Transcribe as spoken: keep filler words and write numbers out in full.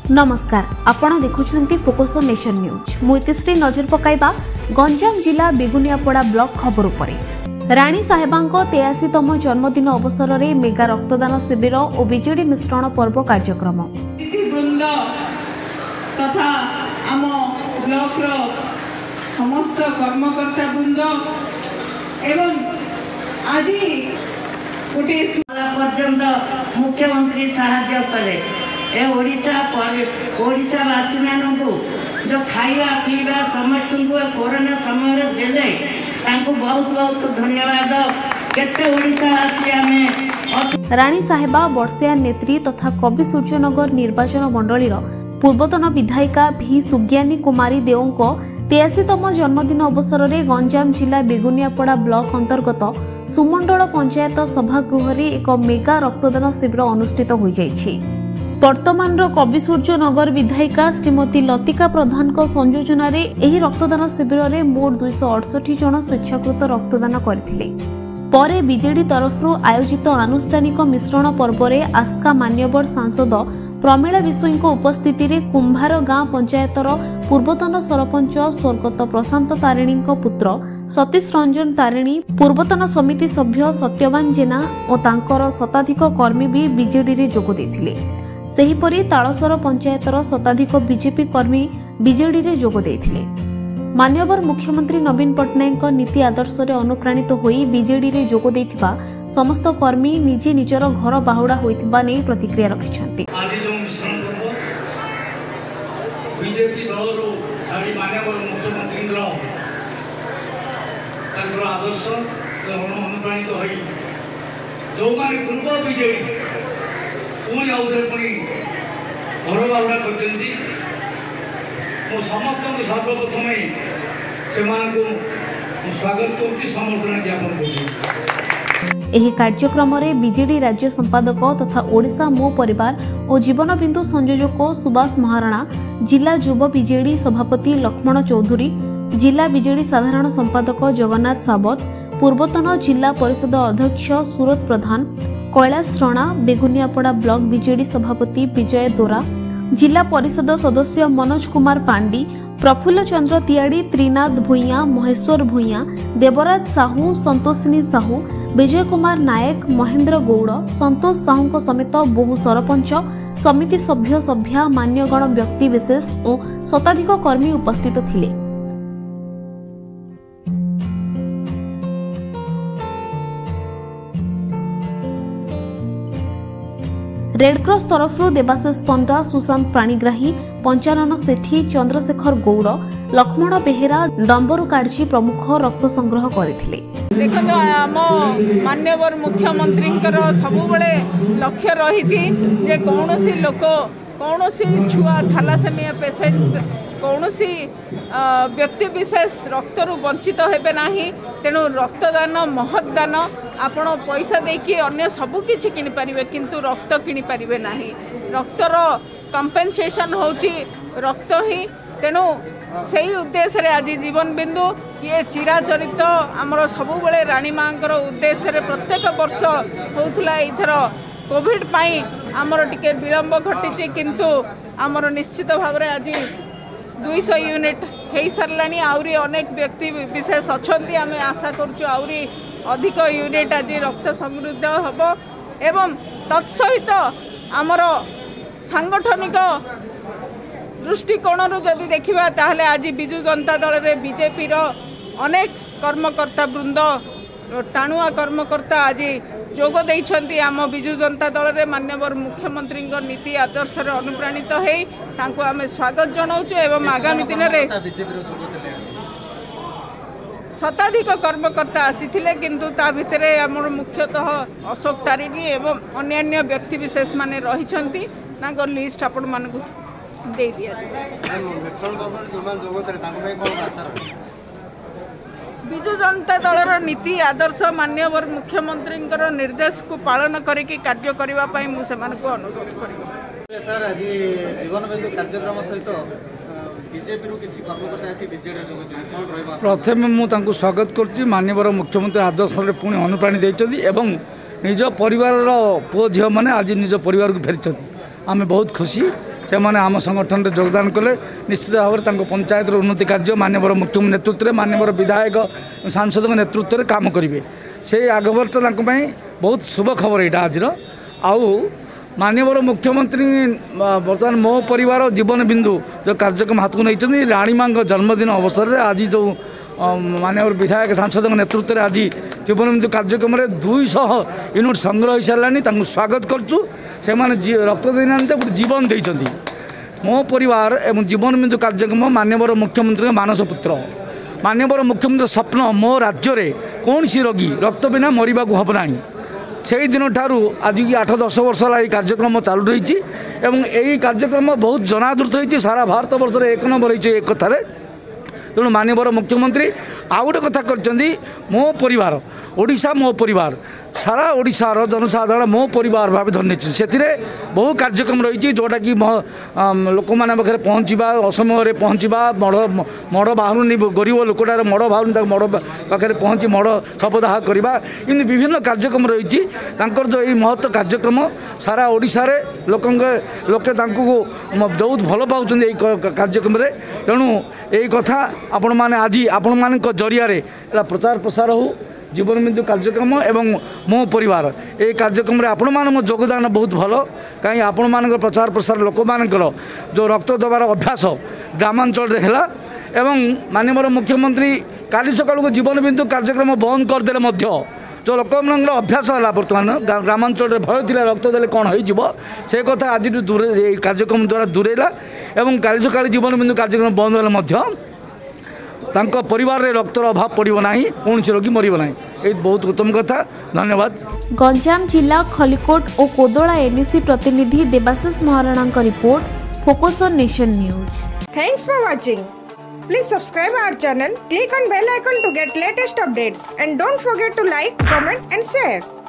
नमस्कार आपण देखुछंती फोकस नेशन न्यूज मुइतिश्री नजर पकाइबा गंजाम जिला बेगुनियापड़ा ब्लॉक खबर उपरे। रानी साहेबांको तेयासीतम जन्मदिन अवसर में मेगा रक्तदान शिविर और बिजेडी मिश्रण पर्व कार्यक्रम तथा आम ब्लॉक रो समस्त कर्मकर्ता वृंद एवं आज गोटे पर्यंत मुख्यमंत्री साहाय्य कले ए ओडिशा ओडिशावासी मानू जो खाଇବା पीवा समस्त कोरोना समय देले बहुत बहुत धन्यवाद केते ओडिशावासी आमे। रानी साहेबा वर्षिया नेत्री तथा कवि सूर्यनगर निर्वाचन मंडलीर पूर्वतन विधायिका भी सुज्ञानी कुमारी देवको तेयासीतम जन्मदिन अवसर में गंजाम जिला बेगुनियापड़ा ब्लॉक अंतर्गत सुमंडल पंचायत सभागृह में एक मेगा रक्तदान शिविर अनुष्ठित हो जाइछि। वर्तमान कवि सूर्यनगर विधायिका श्रीमती लतिका प्रधान संयोजन में रक्तदान शिविर में मोट दुईश अड़सठ जन स्वेच्छाकृत रक्तदान करथिले। परे बीजेडी तरफ आयोजित आनुष्ठानिक मिश्रण पर्व में आस्का मान्यवर सांसद प्रमीला विश्वई उपस्थिति रे कुंभार गाँ पंचायतर पूर्वतन सरपंच स्वर्गत प्रशांत तारिणी पुत्र सतीश रंजन तारिणी, पूर्वतन समिति सभ्य सत्यवान जेना और तांकर शताधिक कर्मी भी बीजेडी रे जोग देथिले। सेहीपरि तालसर पंचायतर शताधिक बीजेपी कर्मी बीजेडी रे जोग देथिले। मान्यवर मुख्यमंत्री नवीन पट्टनायक नीति आदर्श रे अनुप्राणित होई बीजेडी रे जोग देथिबा समस्त कर्मी निजे निजर घर बाहुड़ा होइथिबा नै प्रतिक्रिया रखिछन्ति। आज जो मिश्रण पर्व बीजेपी दलरो छाड़ी मान्यवर मुख्यमंत्री तांकर आदर्श अनुप्राणित होई जो माने पूर्व बीजेडी पुणी आउथरे पुणी घर बाहुड़ा करछन्ति। मो समस्त को सर्वप्रथम से स्वागत करुच्ची समर्थन ज्ञापन करुच्ची। एही कार्यक्रम रे बीजेडी राज्य संपादक तथा ओडिशा मो परिवार और जीवन बिंदु संयोजक सुभाष महाराणा, जिला युव बीजेडी सभापति लक्ष्मण चौधरी, जिला बीजेडी साधारण संपादक जगन्नाथ सावत, पूर्वतन जिला परिषद अध्यक्ष सूरत प्रधान, कैलाश राणा, बेगुनियापड़ा ब्लॉक बीजेडी सभापति विजय दोरा, जिला परिषद सदस्य मनोज कुमार पांडी, प्रफुल्ल चंद्र तियाड़ी, त्रिनाथ भूइया, महेश्वर भूइया, देवराज साहू, संतोषिनी साहू, विजय कुमार नायक, महेंद्र गौड़, संतोष साहू समेत बहु सरपंच, समिति सभ्य सभ्या, मान्यगण व्यक्ति विशेष और शताधिक कर्मी उपस्थित थिले। रेडक्रॉस तरफ देवाशिष पंडा, सुशांत प्राणीग्राही, पंचानन सेठी, चंद्रशेखर गौड़, लक्ष्मण बेहेरा, डंबरू काढ़ी प्रमुख रक्त संग्रह करथिले। देखो आम मान्यवर मुख्यमंत्री सबुबले लक्ष्य रही जे कौन सी लोक कौन सी छुआ थैलासेमिया पेसेंट कौन सी व्यक्ति विशेष रक्तरू वंचित हेबे नाही। तेणु रक्तदान महत्दान आपण पैसा देकी अन्य सबु किछि किनि परिबे किंतु रक्त किनि परिबे नाही। रक्तर कंपेनसेशन होची रक्त ही। तेणु सही उद्देश्य रे आज जीवन बिंदु ये चिराचरित आमर सबुबले रानी मांकर उद्देश्य रे प्रत्येक वर्ष होउथला। इथर कोविड पाई आमर टिके विलंब घटी किंतु आमर निश्चित भाव रे आज दुईश यूनिट हो सारानी। आउरी अनेक व्यक्ति विशेष अच्छा आम आशा करुचु आउरी अधिक यूनिट आज रक्त समृद्ध हम एवं तत्सहित आमर सांगठनिक दृष्टिकोण जदि देखा ताहले आज बिजु जनता दल रे बीजेपी रो अनेक कर्मकर्ता वृंद टाणुआ कर्मकर्ता आज जोग देइछन्ति आम बिजु जनता दल रे मान्यवर मुख्यमंत्री नीति आदर्श रे अनुप्राणित हेई तांको आमे स्वागत जनाउछु एवं आगामी दिन रे शताधिक कर्मकर्ता आसीथिले किंतु ता भितरे हमर मुख्यतः अशोक तारिणी एवं अन्यान्य व्यक्ति विशेष माने रहिछन्ति तांको लिस्ट आपण मानकु दे दिया। बिजु जनता दलर नीति आदर्श मान्यवर मुख्यमंत्री निर्देश को पालन करके कार्य करबा पई मु सेमान को अनुरोध करिबो। सर आज जीवन बिंदु कार्यक्रम सहित बीजेपी रु किछि कर्मकर्ता आसी बीजेडी जोग दे कोन रहबा। प्रथम मु तांको स्वागत करछि। मान्यवर मुख्यमंत्री आदर्श रे पुणी अनुप्राणी दैछथि एवं निज परिवार रो पुओ झियो माने आज निज परिवार को फेरिछथि। आमे बहुत खुशी से मैंने आम संगठन में योगदान कले निश्चित भाव में पंचायत उन्नति कार्य माननीय मुख्यमंत्री नेतृत्व में माननीय विधायक सांसद नेतृत्व में काम करेंगे से आगवर्त बहुत शुभ खबर यहाँ आज आउ माननीय मुख्यमंत्री बर्तमान मो परिवार जीवन बिंदु जो कार्यक्रम हाथ को नहीं राणी माँ जन्मदिन अवसर में आज जो माननीय विधायक सांसद नेतृत्व में आज जीवन बिंदु कार्यक्रम में दुईश यूनिट संग्रह हो सारा स्वागत करचु से रक्त देना जीवन देती मो परिवार एवं जीवन बिंदु कार्यक्रम माननीय मुख्यमंत्री मानस पुत्र माननीय मुख्यमंत्री स्वप्न मो राज्य में कौन सी रोगी रक्त बिना मरवा को हम ना से दिन ठारू आज की आठ दस वर्ष है कार्यक्रम चालू रही यही कार्यक्रम बहुत जनादृत होती सारा भारत वर्ष एक नंबर होती एक कथार तेणु माननीय मुख्यमंत्री आउ गोटे कथा कर मो परिवार ओडिशा मो परिवार सारा ओडिशार जनसाधारण मो परिवार भाव धन्य से बहु कार्यक्रम रही जोटा कि लोक मैंने पाखे पहुँचा असमय पहुँचा मड़ मड़ बाहर गरीब लोकटार मड़ बाहर मड़ पाखे पहुँची मड़ शपदाह करवा एमती विभिन्न कार्यक्रम रही जो ये महत्व कार्यक्रम सारा ओडिशा रे लोक लोके बहुत भल पाँच कार्यक्रम तेणु यही कथा आपण मैंने आज आपण मान जरिया प्रचार प्रसार हो जीवन बिंदु कार्यक्रम एवं मो परिवार ये कार्यक्रम में आपण मान योगदान बहुत भल कहीं आपण मान प्रचार प्रसार लोक मानकर जो रक्त देवार अभ्यास ग्रामांचल है एवं माननीय मुख्यमंत्री काली सकाल को जीवन बिंदु कार्यक्रम बंद करदे जो लोक मान अभ्यास है बर्तमान ग्रामांचल भय थी रक्त देले कौन हो कथा आज दूरे कार्यक्रम द्वारा दूरेला एवं काली सकाल जीवन बिंदु कार्यक्रम बंद हेल्ले तांको परिवार रे रक्तर अभाव पड़ो ना कौन रोगी मरब ना ये बहुत उत्तम कथा धन्यवाद। गंजाम जिला खलिकोट और कोदोला एनईसी प्रतिनिधि देवाशीष महाराणा का report focus on nation news. Thanks for watching. Please subscribe our channel, click on bell icon to get latest updates and don't forget to like, comment and share.